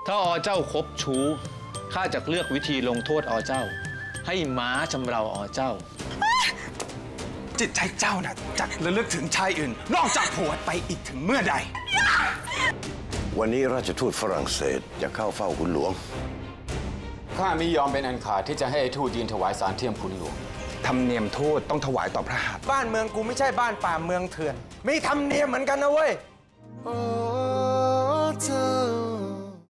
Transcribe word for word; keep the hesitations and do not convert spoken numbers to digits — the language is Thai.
ถ้าอ๋อเจ้าคบชู้ข้าจะเลือกวิธีลงโทษอ๋อเจ้าให้ม้าชำเราอ๋อเจ้าจิตใจเจ้าน่ะจัดระลึกถึงชายอื่นนอกจากผัวไปอีกถึงเมื่อใดวันนี้ราชทูตฝรั่งเศสจะเข้าเฝ้าคุณหลวงข้าไม่ยอมเป็นอันขาดที่จะให้ทูตยืนถวายสารเทียมคุณหลวงธรรมเนียมทูตต้องถวายต่อพระหัตถ์บ้านเมืองกูไม่ใช่บ้านป่าเมืองเถื่อนมีธรรมเนียมเหมือนกันนะเว้ย